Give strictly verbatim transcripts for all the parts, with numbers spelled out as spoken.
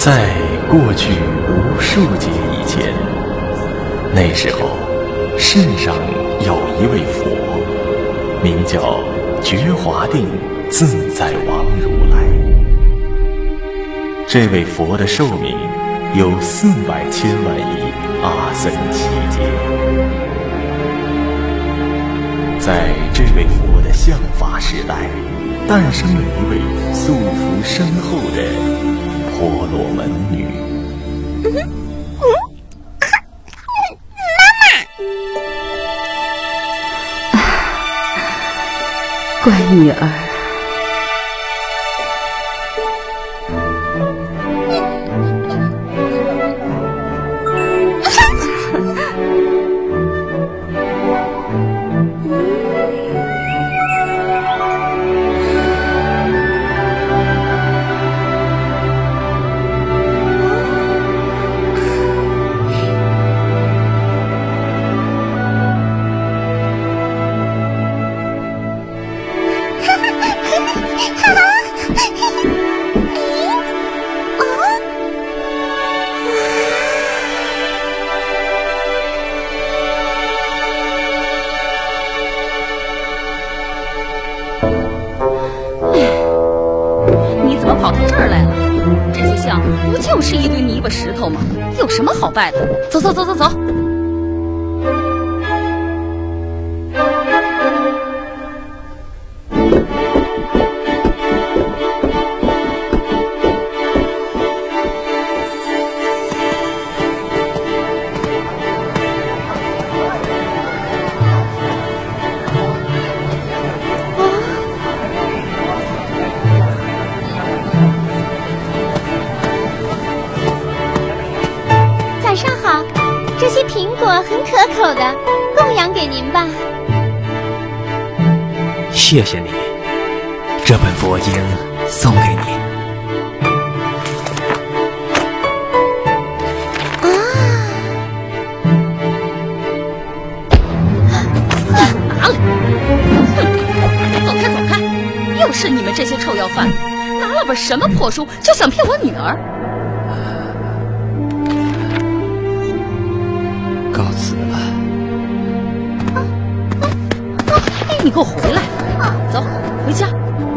在过去无数劫以前，那时候世上有一位佛，名叫觉华定自在王如来。这位佛的寿命有四百千万亿阿僧祇劫。在这位佛的相法时代，诞生了一位素福深厚的婆罗门女。 乖女儿， 跑到这儿来了，这些像不就是一堆泥巴石头吗？有什么好拜的？走走走走走。 苹果很可口的，供养给您吧。 谢谢你，这本佛经送给你。 啊！拿来！哼！走开走开！又是你们这些臭要饭，拿了本什么破书就想骗我女儿？ 告辞了。 你给我回来！走，回家。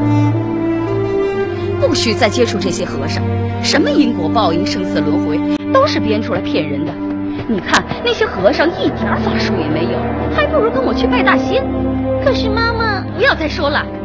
不许再接触这些和尚，什么因果报应、生死轮回，都是编出来骗人的。你看那些和尚一点法术也没有，还不如跟我去拜大仙。 可是妈妈， 不要再说了。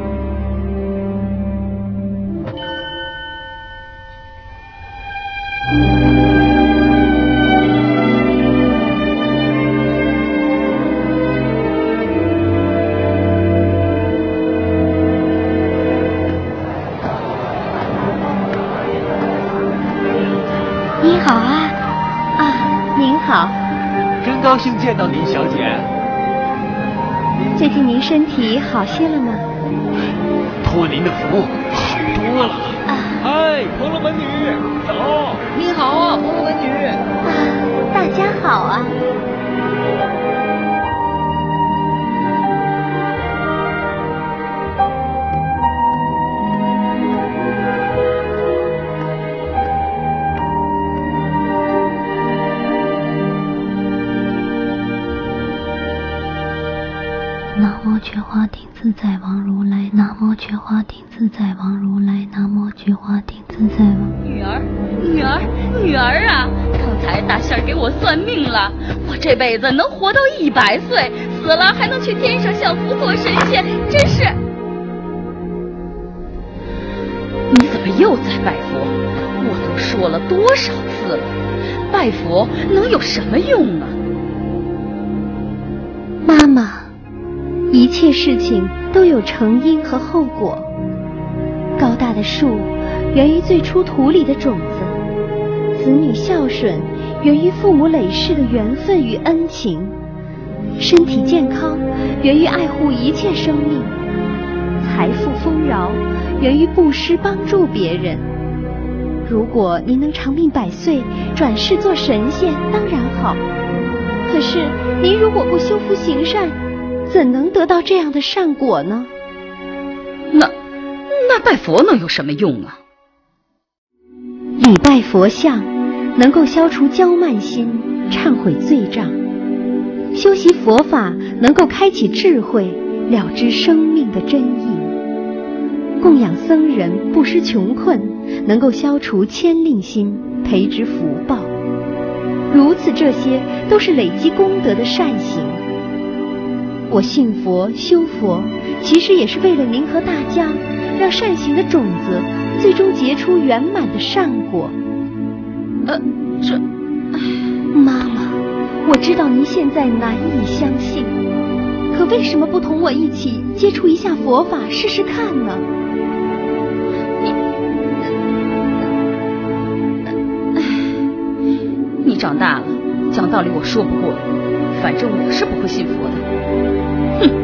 你好啊，啊，您好， 真高兴见到您，小姐。 最近您身体好些了吗？ 托您的福，好多了。 啊， 嗨，婆罗门女，走。你好啊，婆罗门女。 啊，大家好啊。 南无觉华定自在王如来，南无觉华定自在王如来，南无觉华定自在王。 女儿，女儿，女儿啊！刚才大仙儿给我算命了，我这辈子能活到一百岁，死了还能去天上享福做神仙，真是……你怎么又在拜佛？我都说了多少次了，拜佛能有什么用啊？ 妈妈。一切事情都有成因和后果。高大的树源于最初土里的种子，子女孝顺源于父母累世的缘分与恩情，身体健康源于爱护一切生命，财富丰饶源于布施帮助别人。如果您能长命百岁，转世做神仙，当然好。可是您如果不修福行善，怎能得到这样的善果呢？ 那那拜佛能有什么用啊？ 礼拜佛像能够消除骄慢心，忏悔罪障；修习佛法能够开启智慧，了知生命的真意；供养僧人，不施穷困，能够消除牵令心，培植福报。如此，这些都是累积功德的善行。我信佛修佛，其实也是为了您和大家，让善行的种子最终结出圆满的善果。 呃，这， 妈妈，我知道您现在难以相信，可为什么不同我一起接触一下佛法试试看呢？ 你长大了，讲道理我说不过你，反正我是不会信佛的。哼。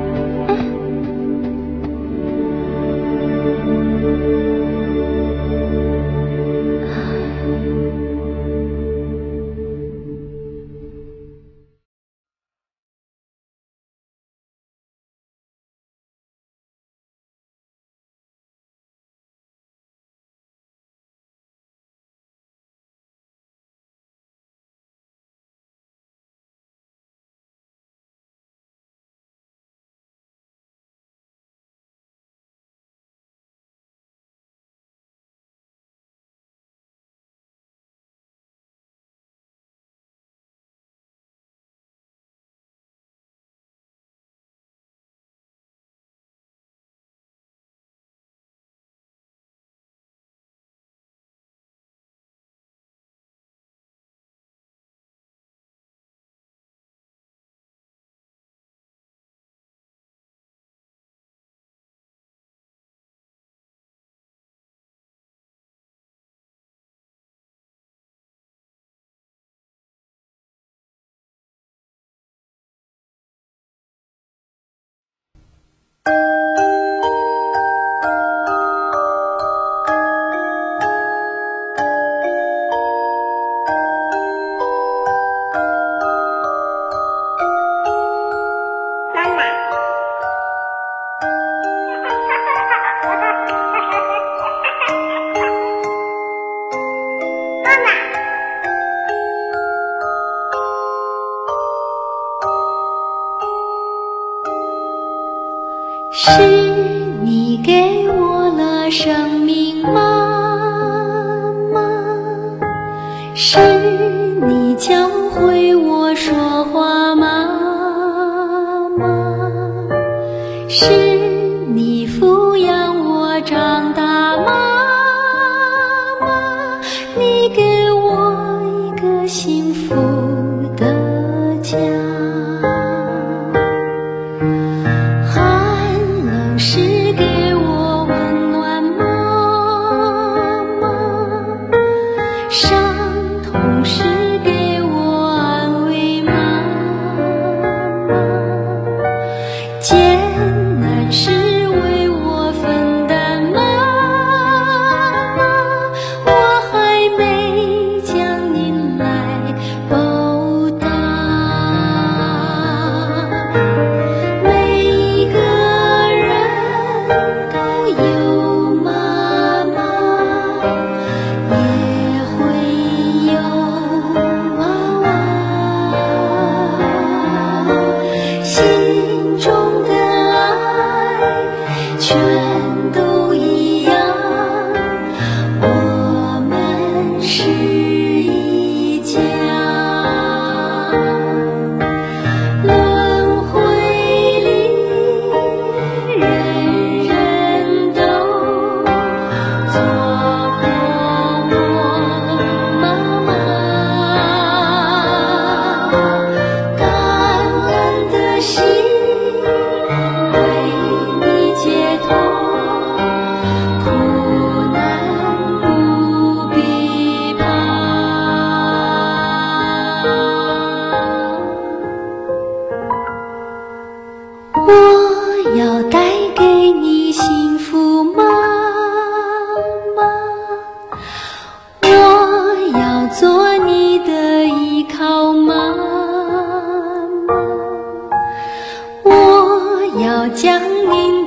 是你给我了生命，妈妈，是你教会我说话，妈妈，是你抚养我长大，妈妈，你给我一个幸福的家。我要带给你幸福，妈妈，我要做你的依靠，妈妈，我要将您